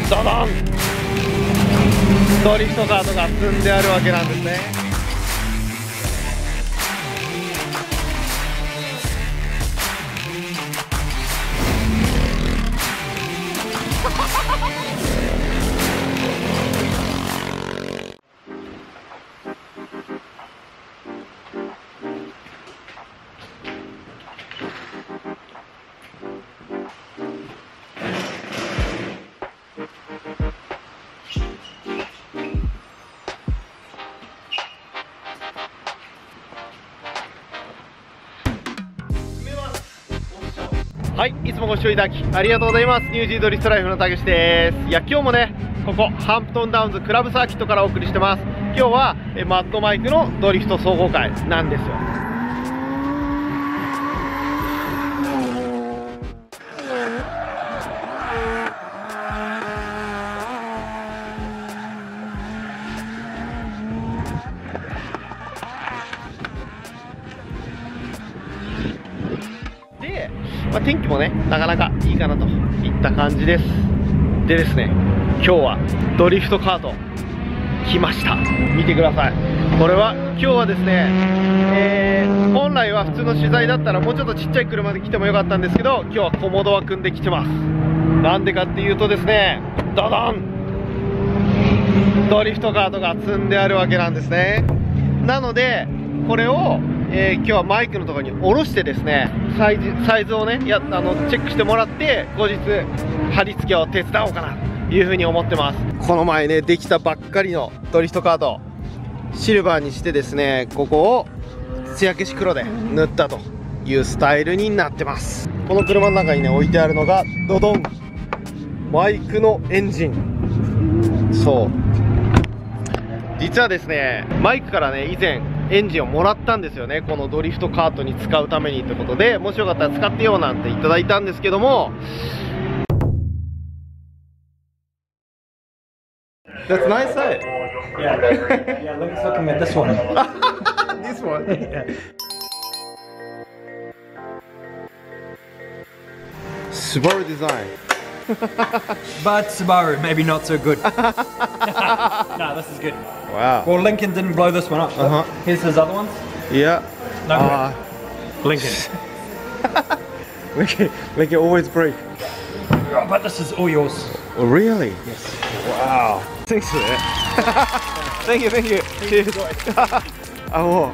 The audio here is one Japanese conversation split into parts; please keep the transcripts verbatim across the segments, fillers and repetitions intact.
ドドンドリフトカートが積んであるわけなんですね。はい、いつもご視聴いただきありがとうございます。ニュージードリフトライフのたけしです。いや、今日もね、ここハンプトンダウンズクラブサーキットからお送りしてます。今日はえマッドマイクのドリフト総合会なんですよ。で、まあ、天気もねなかなかいいかなといった感じです。でですね、今日はドリフトカート来ました。見てください。これは今日はですね、えー、本来は普通の取材だったらもうちょっとちっちゃい車で来てもよかったんですけど、今日はコモドア組んで来てます。なんでかっていうとですね、ドドンドリフトカートが積んであるわけなんですね。なのでこれをえー、今日はマイクのところに下ろしてですね、サイズ、サイズをねやあのチェックしてもらって、後日貼り付けを手伝おうかなというふうに思ってます。この前ねできたばっかりのドリフトカート、シルバーにしてですね、ここを艶消し黒で塗ったというスタイルになってます。この車の中にね置いてあるのがドドンマイクのエンジン。そう、実はですねマイクからね以前エンジンをもらったんですよね。このドリフトカートに使うためにってことで、もしよかったら使ってよなんていただいたんですけども、 That's nice side. Yeah, yeah. Look, looking at this one. This one. Subaru design. But Subaru, maybe not so good. No, this is good. Wow. Well, Lincoln didn't blow this one up. So Uh-huh. Here's his other ones. Yeah. No uh, Lincoln. Lincoln. Lincoln always break. Oh, but this is all yours. Oh, really? Yes. Wow. Thanks for that. Thank you, thank you. Cheers. あ、も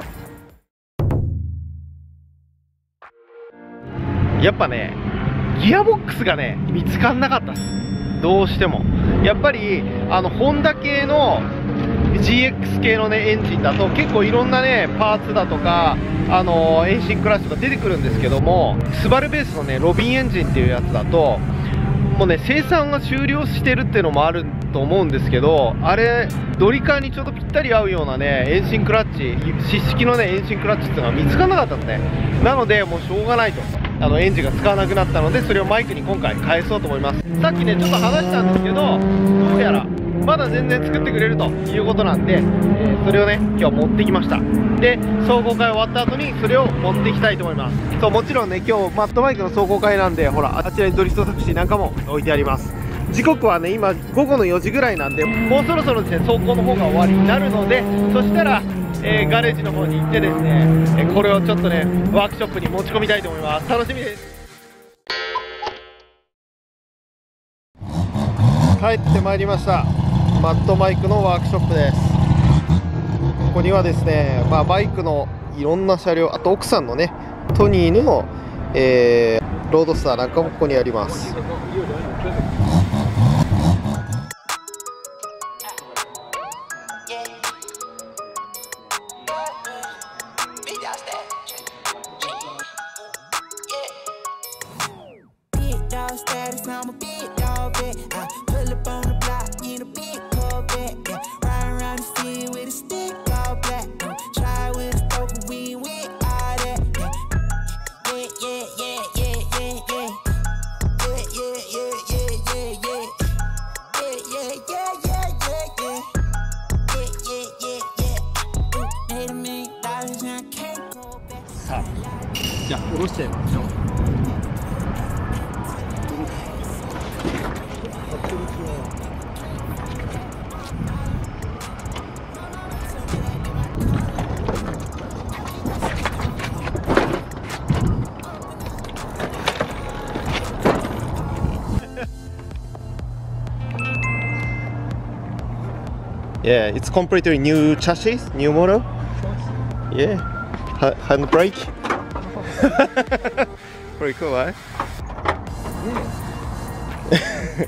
うやっぱねギアボックスがね見つかんなかったです。どうしてもやっぱりあのホンダ系の ジーエックス 系のねエンジンだと結構いろんなねパーツだとかあのエンジンクラッシュとか出てくるんですけども、スバルベースのねロビンエンジンっていうやつだともうね生産が終了してるっていうのもあると思うんですけど、あれドリカーにちょうどぴったり合うようなねエンジンクラッチ、湿式のねエンジンクラッチっていうのが見つからなかったんですね。なのでもうしょうがないと、あのエンジンが使わなくなったので、それをマイクに今回返そうと思います。さっきねちょっと話したんですけど、どうやらまだ全然作ってくれるということなんで、えー、それをね今日持ってきました。で総合会終わった後にそれを持っていきたいと思います。そう、もちろんね今日マットマイクの総合会なんで、ほらあちらにドリフトタクシーなんかも置いてあります。時刻はね今午後のよじぐらいなんで、もうそろそろですね走行の方が終わりになるので、そしたら、えー、ガレージの方に行ってですね、えー、これをちょっとねワークショップに持ち込みたいと思います。楽しみです。帰ってまいりました。マットマイクのワークショップです。ここにはですね、まあ、バイクのいろんな車両、あと奥さんのねトニーの、えー、ロードスターなんかもここにあります。 じゃあ下ろしちゃいましょう。 Yeah, it's completely new chassis, new model. Yeah, ha handbrake. Pretty cool, right? Yeah.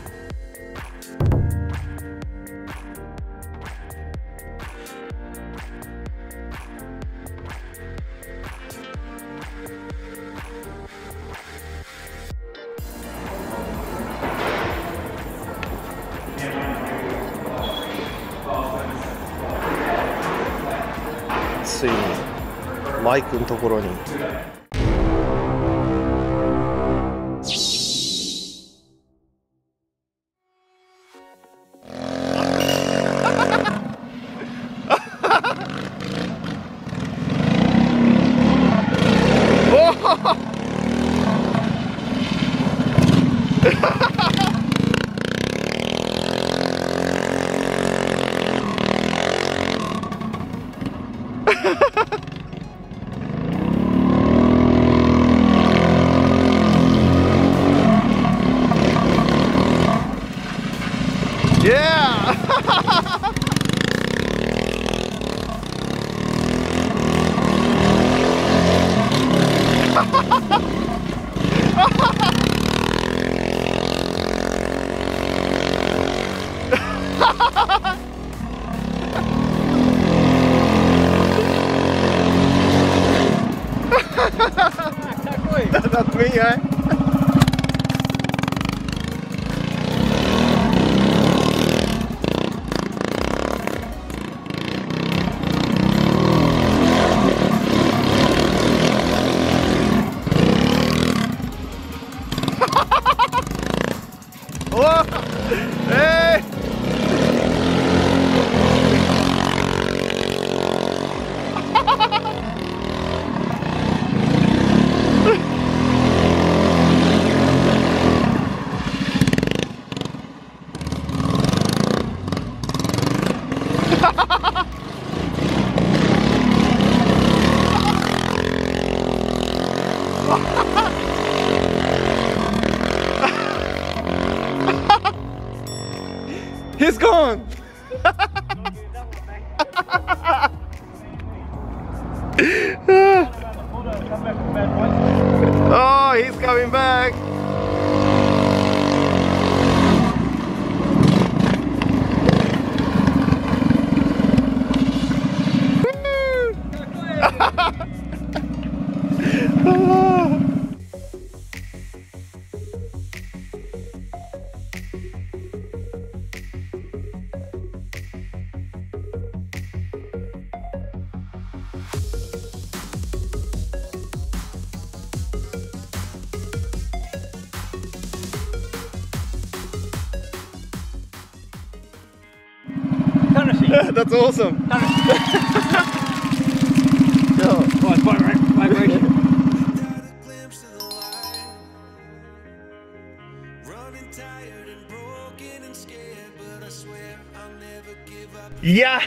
ついにマイクのところに。Yeah! That's me, eh? Oh! Hey! He's gone! Oh, he's coming back! That's awesome. Oh, it's vibration. Yeah!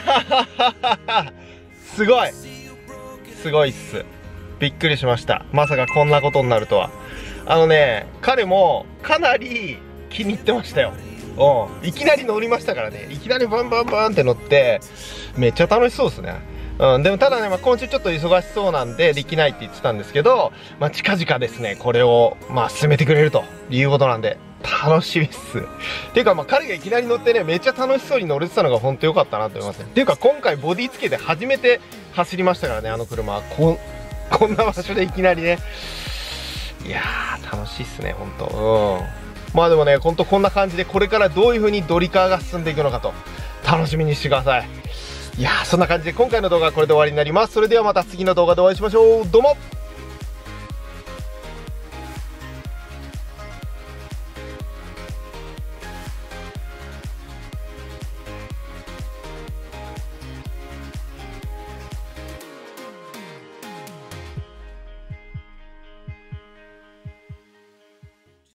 すごいすごいっす。びっくりしました。まさかこんなことになるとは。あのね、彼もかなり気に入ってましたよ。うん、いきなり乗りましたからね。いきなりバンバンバンって乗ってめっちゃ楽しそうですね。うん、でもただね、まあ、今週ちょっと忙しそうなんでできないって言ってたんですけど、まあ、近々ですねこれをまあ進めてくれるということなんで楽しみっす。っていうかまあ彼がいきなり乗ってねめっちゃ楽しそうに乗れてたのが本当良かったなと思いますね。っていうか今回ボディつけて初めて走りましたからね、あの車ここんな場所でいきなりね。いやー楽しいっすね本当。うん、まあでもね、ほんとこんな感じでこれからどういう風にドリカーが進んでいくのかと楽しみにしてください。いやーそんな感じで今回の動画はこれで終わりになります。それではまた次の動画でお会いしましょう。どうも。